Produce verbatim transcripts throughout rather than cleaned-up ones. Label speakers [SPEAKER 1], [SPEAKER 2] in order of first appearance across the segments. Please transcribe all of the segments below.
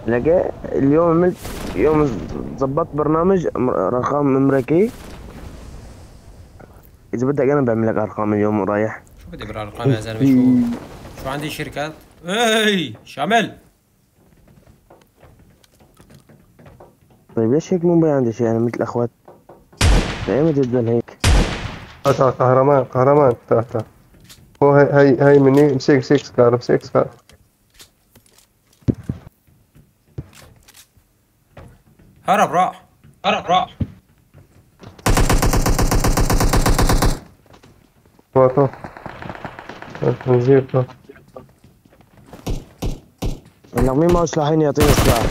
[SPEAKER 1] لقى اليوم عملت يوم ظبطت برنامج أم- ارقام امريكي. اذا بدك انا بعمل لك ارقام اليوم ورايح.
[SPEAKER 2] شو بدي بالارقام يا زلمه؟ شو شو عندي شركات؟ اي شامل.
[SPEAKER 1] طيب ليش هيك مو باين عندي شيء؟ انا مثل اخوات دائما تفضل هيك.
[SPEAKER 3] تعال تعال قهرمان قهرمان تعال تعال. هو هي هي هي مني امسك امسك سكار امسك سكار.
[SPEAKER 2] هرب راح.
[SPEAKER 4] هرب راح.
[SPEAKER 3] تو تو الخنزير تو.
[SPEAKER 1] لو مين معه سلاحين يعطيني سلاح.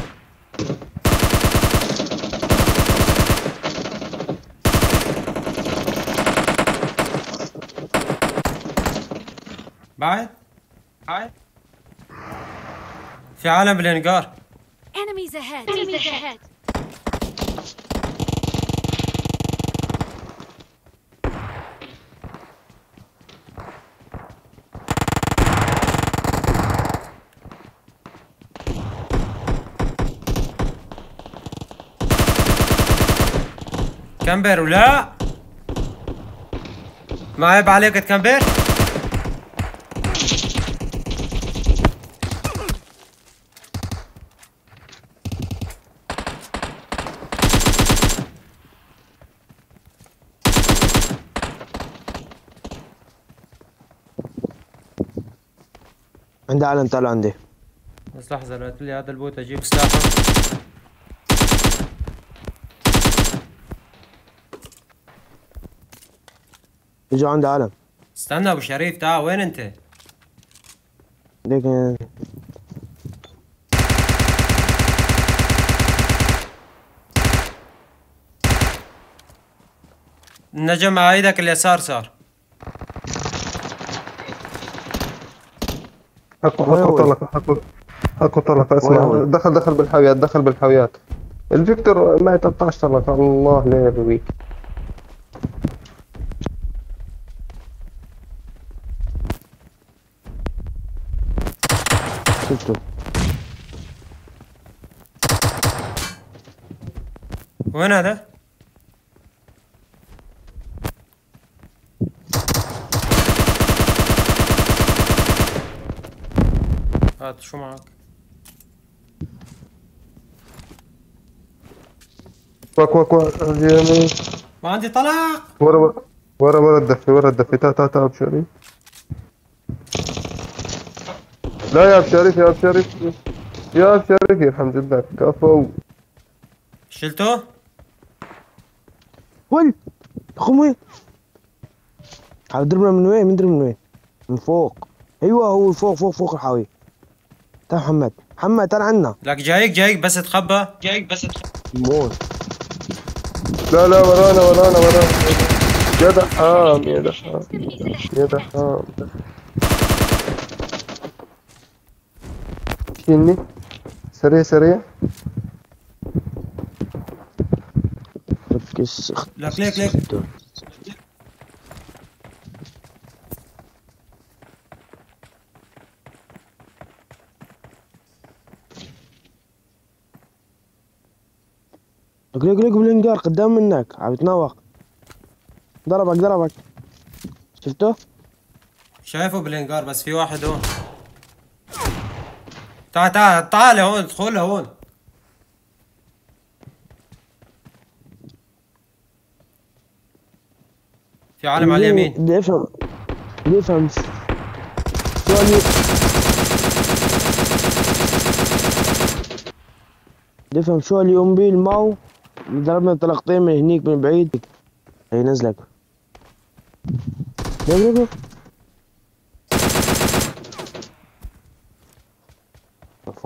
[SPEAKER 2] بعد
[SPEAKER 4] هاي.
[SPEAKER 2] في عالم بالانقار.
[SPEAKER 5] Enemies ahead. Enemies ahead.
[SPEAKER 2] كامبر ولا ما عيب عليك تكمبر؟
[SPEAKER 1] عندي علم، تعالوا عندي.
[SPEAKER 2] بس لحظة، لو قلت لي هذا البوت اجيب سلاحه.
[SPEAKER 1] اجوا عندي علم.
[SPEAKER 2] استنى ابو شريف، تعال وين انت؟
[SPEAKER 1] ليك
[SPEAKER 2] النجم على ايدك اليسار صار.
[SPEAKER 3] حقه
[SPEAKER 1] وين
[SPEAKER 3] حقه
[SPEAKER 1] هو؟
[SPEAKER 3] طلق حقه. حقه طلق
[SPEAKER 1] وين هو؟
[SPEAKER 3] اسمع، دخل دخل بالحاويات دخل بالحاويات. الفيكتور معي ثلاثة عشر طلق. الله لا يبويك.
[SPEAKER 1] شفته.
[SPEAKER 2] وين هذا؟ هات شو معك؟
[SPEAKER 3] واك واك واك يمين.
[SPEAKER 2] ما عندي طلق.
[SPEAKER 3] ورا ورا ورا ورا الدفي ورا الدفي. تا تا تا بشريف. لا يا بشريف يا بشريف يا بشريف يرحم جدك كفو.
[SPEAKER 2] شلته؟
[SPEAKER 1] وين؟ اخو وين؟ هضربنا من وين؟ من من وين؟ من فوق. ايوه هو فوق فوق فوق الحاوية. تعال محمد، محمد تعال عنا.
[SPEAKER 2] لك جايك جايك بس تخبى.
[SPEAKER 4] جايك بس تخ...
[SPEAKER 1] موت.
[SPEAKER 3] لا لا ورانا ورانا ورانا. يا دحام يا دحام يا دحام. شيلني سريع سريع.
[SPEAKER 1] ركز.
[SPEAKER 2] لك ليك ليك.
[SPEAKER 1] لك لك لك بالانقار قدام منك عم يتناوق. ضربك ضربك. شفته؟
[SPEAKER 2] شايفه بالانقار بس في واحد هون. تعال تعال تعال هون، ادخل هون. في عالم على اليمين.
[SPEAKER 1] بدي افهم بدي افهم شو اللي بدي افهم شو اللي يقوم بيه الماو. ضربنا طلقتين من هنيك من بعيد. هي نزلك. ليك ليك ليك. عفوا.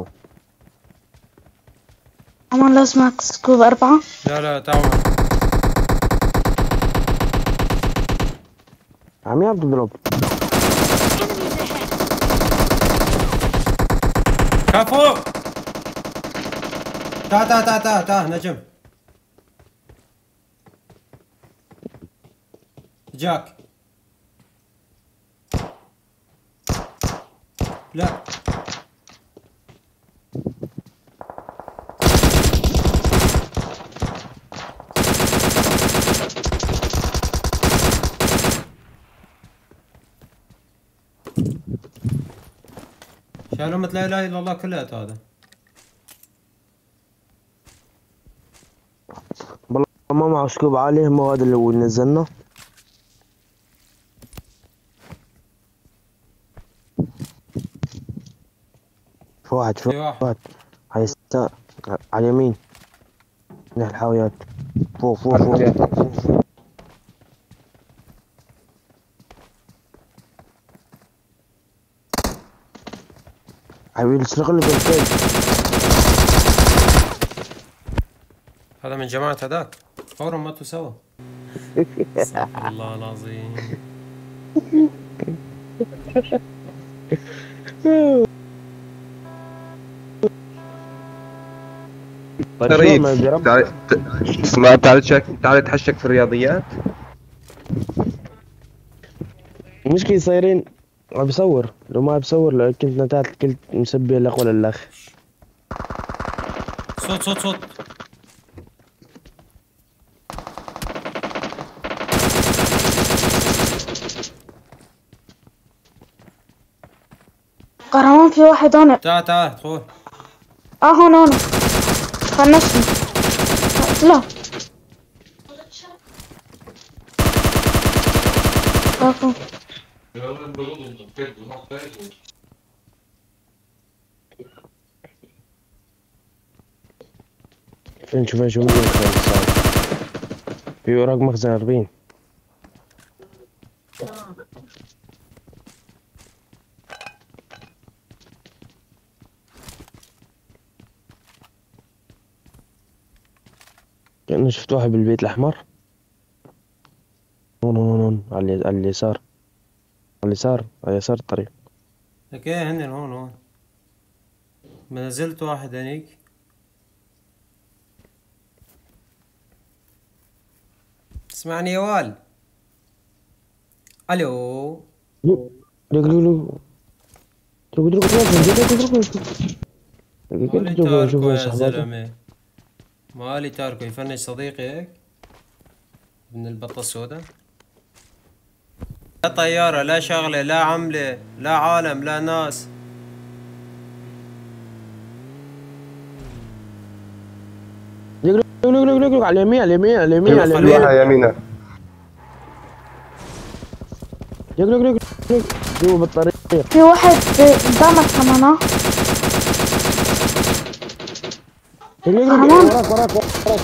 [SPEAKER 6] عمر لو اسمك سكوب أربعة.
[SPEAKER 2] لا لا تعال.
[SPEAKER 1] عم يعم تضرب.
[SPEAKER 2] كفو. تعال تعال تعال تعال تعال نجم. جاك. لا شالوا مثل لا اله الا الله كلها هذا.
[SPEAKER 1] والله ما معه سكوب عالي، ما هذا اللي نزلنا. في واحد في
[SPEAKER 2] في واحد.
[SPEAKER 1] واحد على اليسار، على اليمين من الحاويات. فوق فوق فوق, فوق, فوق, فوق. حبيبي اشتغل لي بالكيل.
[SPEAKER 2] هذا من جماعة هذاك فورا ماتوا سوا. استغفر الله العظيم.
[SPEAKER 3] طيب تعال اسمع، تعال تشك تعال تحشك في الرياضيات.
[SPEAKER 1] المشكلة صايرين عم بصور، لو ما بصور لو كنت نتعت كنت مسبي الاخ ولا الاخ.
[SPEAKER 2] صوت صوت صوت.
[SPEAKER 6] قهرمان في واحد هون.
[SPEAKER 2] تعال تعال ادخل.
[SPEAKER 6] اه هون هون فنشني. لا كفو.
[SPEAKER 1] فين شوف شو ممكن في وراك مخزن أربعين. كأنه شفت واحد بالبيت الأحمر. هون هون هون على ال- على اليسار، على اليسار على يسار الطريق.
[SPEAKER 2] لك ايه هن هون هون. ما نزلت واحد هنيك. اسمعني يا وال. الو.
[SPEAKER 1] لوك لوك لوك لوك لوك لوك لوك
[SPEAKER 2] مالي
[SPEAKER 1] لوك
[SPEAKER 2] تاركو يا
[SPEAKER 1] لوك
[SPEAKER 2] زلمة، مالي تاركو يفنش صديقي هيك من البطة السوداء. لا طيارة لا شغلة لا عملة لا عالم لا ناس.
[SPEAKER 1] لوك لوك لوك لوك على اليمين على اليمين على اليمين على اليمين.
[SPEAKER 3] خليها يمينك.
[SPEAKER 1] لوك لوك لوك لوك جوا بالطريق.
[SPEAKER 6] في واحد قدامك كمان. اه
[SPEAKER 1] لوك لوك لوك
[SPEAKER 6] كمان.
[SPEAKER 1] وراك وراك وراك.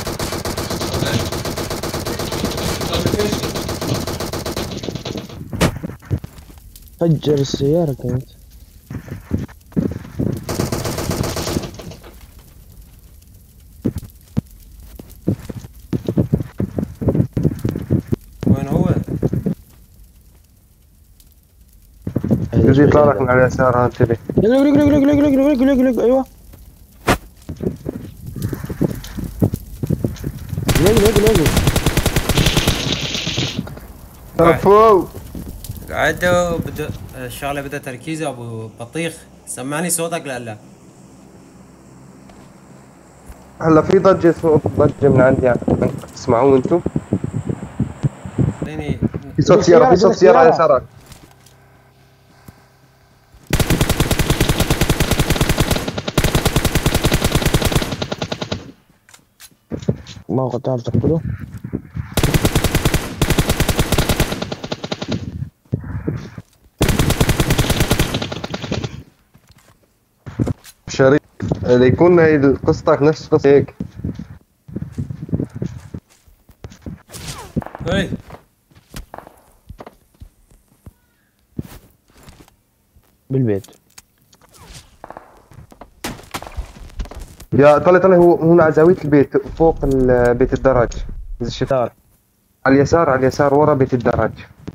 [SPEAKER 1] فجر السيارة كانت.
[SPEAKER 2] وين هو؟
[SPEAKER 3] يجي يطلع لك من على اليسار، انتبه.
[SPEAKER 1] لوك لوك لوك لوك لوك لوك لوك لوك ايوه. لوك لوك لوك
[SPEAKER 3] كفو.
[SPEAKER 2] قعدوا بده الشغلة بدها تركيز يا ابو بطيخ. سمعني صوتك لا لا.
[SPEAKER 3] هلا في ضجة، صوت ضجة من عندي، يعني تسمعوه انتم؟
[SPEAKER 2] خليني.
[SPEAKER 3] في صوت سيارة، في صوت سيارة على يسارك.
[SPEAKER 1] ما قد تعرف تقتله.
[SPEAKER 3] شريف ليكون هي قصتك نفس قصة هيك.
[SPEAKER 2] هي
[SPEAKER 1] بالبيت.
[SPEAKER 3] يا طلع طلع هو هون على زاوية البيت فوق ال- بيت الدرج. إذا شفت على اليسار، على اليسار ورا بيت الدرج.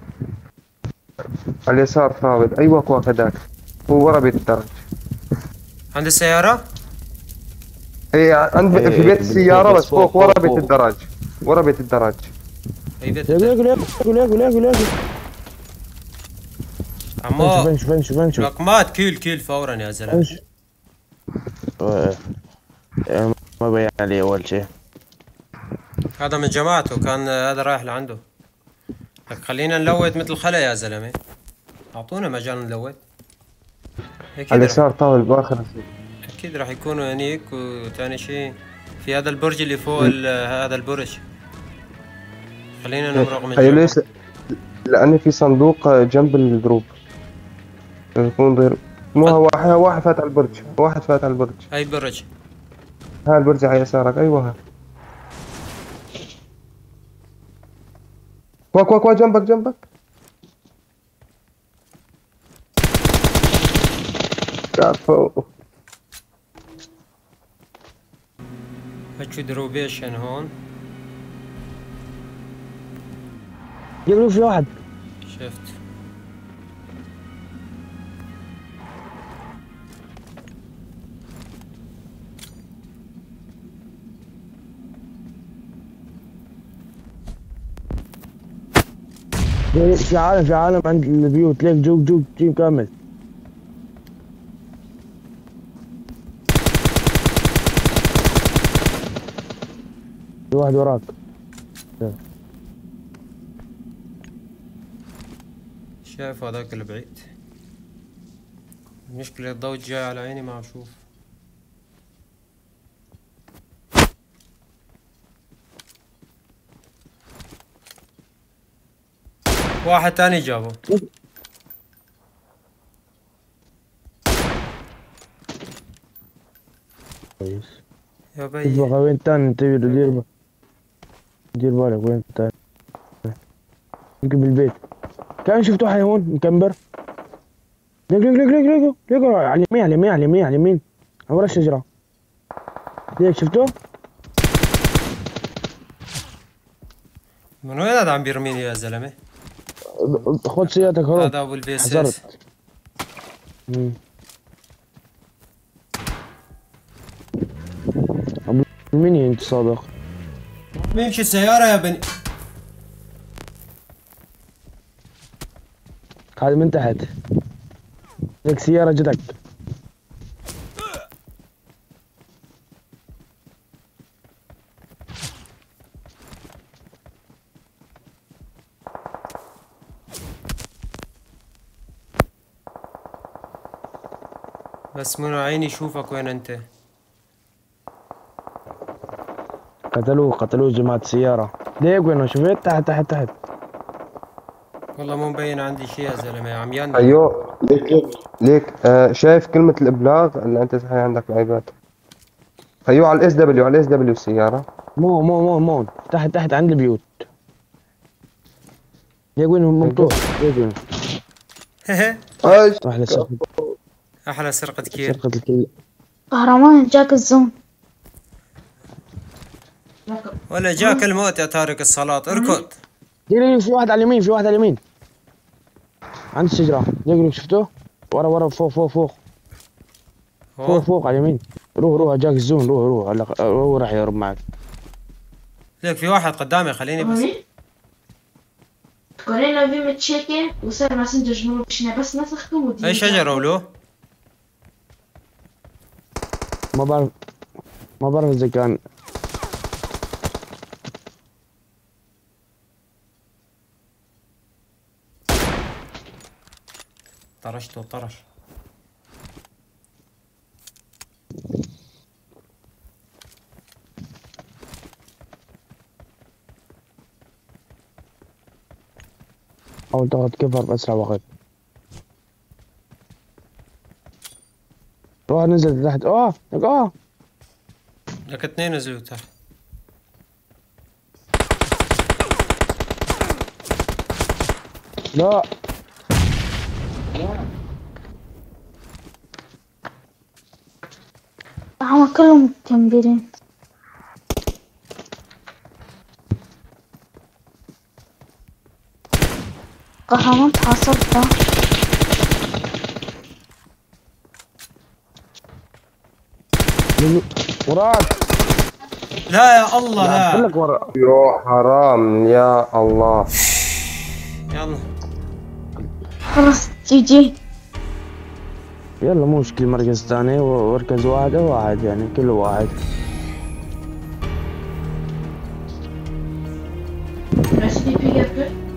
[SPEAKER 3] على اليسار فاضل، ايوه كواك هداك هو ورا بيت الدرج.
[SPEAKER 2] عند السيارة؟
[SPEAKER 3] اي عند
[SPEAKER 1] إيه،
[SPEAKER 3] في بيت
[SPEAKER 1] بس
[SPEAKER 3] السيارة، بس
[SPEAKER 1] فوق،
[SPEAKER 3] فوق ورا
[SPEAKER 1] فوق،
[SPEAKER 3] بيت
[SPEAKER 1] فوق.
[SPEAKER 3] الدرج. ورا بيت الدرج.
[SPEAKER 2] اي بيت
[SPEAKER 1] لوك لوك لوك لوك لوك لوك لوك.
[SPEAKER 2] عمو
[SPEAKER 1] شوف شوف شوف شوف.
[SPEAKER 2] لك مات كيل كيل فورا يا زلمة.
[SPEAKER 1] ايش؟ ما بين عليه اول شيء.
[SPEAKER 2] هذا من جماعته كان هذا رايح لعنده. لك خلينا نلوت مثل خلا يا زلمة. اعطونا مجال نلوت. اكيد
[SPEAKER 3] على
[SPEAKER 2] راح
[SPEAKER 3] اليسار طاول باخر.
[SPEAKER 2] اكيد راح يكونوا هنيك. وثاني شيء في هذا البرج اللي فوق ال- هذا البرج. خلينا نمرق من
[SPEAKER 3] هي
[SPEAKER 2] جوا.
[SPEAKER 3] ليش؟ لأن في صندوق جنب الجروب يكون ضير. مو هو واحد واحد فات على البرج، واحد فات على البرج.
[SPEAKER 2] اي برج؟
[SPEAKER 3] ها البرج على يسارك، ايوه ها. كوا كوا كوا جنبك جنبك. كفو.
[SPEAKER 2] هاتشو دروبيشن هون.
[SPEAKER 1] يقولوا في واحد.
[SPEAKER 2] شفت.
[SPEAKER 1] في عالم في عالم عند البيوت. ليك جوج جوج تيم كامل. في واحد وراك.
[SPEAKER 2] شايف هذاك البعيد. المشكلة الضوء جاي على عيني ما عم شوف. واحد تاني جابه.
[SPEAKER 1] كويس.
[SPEAKER 2] يا
[SPEAKER 1] شوف
[SPEAKER 2] بي
[SPEAKER 1] بقى وين تاني. انت دير بالك دير بالك وين تاني. يمكن بالبيت. كان شفت واحد هون مكمبر. ليك ليك ليك ليك ليك ليك على اليمين على اليمين على اليمين على اليمين ورا الشجرة. ليك شفته؟
[SPEAKER 2] من وين هذا عم بيرميني يا زلمة؟
[SPEAKER 1] خذ سيارتك هروب.
[SPEAKER 2] هذا ابو البي اس اس.
[SPEAKER 1] حذرت. مم. ابو مين انت صادق؟
[SPEAKER 2] بيمشي السيارة يا بني.
[SPEAKER 1] هذا من تحت. لك سيارة جدك.
[SPEAKER 2] بس من عيني يشوفك وين انت.
[SPEAKER 1] قتلوه قتلوه جماعة السيارة. ليك وينه شفت؟ تحت تحت تحت.
[SPEAKER 2] والله مو مبين عندي شيء يا زلمة. عميان.
[SPEAKER 3] ايوه ليك ليك ليك آه شايف كلمة الإبلاغ اللي أنت صحيح عندك بالايباد. ايوه على الاس دبليو على الاس دبليو السيارة.
[SPEAKER 1] مو مو مو مو تحت تحت عند البيوت. ليك وينه ممطوح. ليك وينه.
[SPEAKER 3] ايش؟
[SPEAKER 1] احلى سرقة.
[SPEAKER 2] احلى سرقة كير.
[SPEAKER 1] سرقة الكل.
[SPEAKER 6] قهرمان جاك الزوم.
[SPEAKER 2] ولا جاك الموت يا تارك الصلاة. اركض.
[SPEAKER 1] دير في واحد على اليمين في واحد على اليمين. عند الشجرة. ليك شفته؟ ورا ورا فوق فوق فوق. فوق
[SPEAKER 2] هو
[SPEAKER 1] فوق على اليمين. روح روح جاك الزون. روح روح هلا هو راح يهرب معك.
[SPEAKER 2] ليك في واحد قدامي. خليني بس.
[SPEAKER 7] Kolejna robimy ciekie, usar messenger żmuru się bas nasach komu.
[SPEAKER 2] اي شجرة ولو.
[SPEAKER 1] ما بعرف ما بعرف اذا كان
[SPEAKER 2] طرشته طرش.
[SPEAKER 1] حاول تاخذ كفر بأسرع وقت. روح نزل تحت. اه لك اه
[SPEAKER 2] لك اثنين نزلوا تحت.
[SPEAKER 1] لا
[SPEAKER 6] هم كلهم مكمبرين. قهرمان حاصلته.
[SPEAKER 1] وراك.
[SPEAKER 2] لا يا الله لا.
[SPEAKER 1] لك ورا.
[SPEAKER 3] يا حرام يا الله.
[SPEAKER 2] يلا
[SPEAKER 6] خلاص جي جي.
[SPEAKER 1] يلا مو مشكلة. مركز ثاني ومركز واحد واحد يعني كله واحد.
[SPEAKER 7] Recipe yapıyor.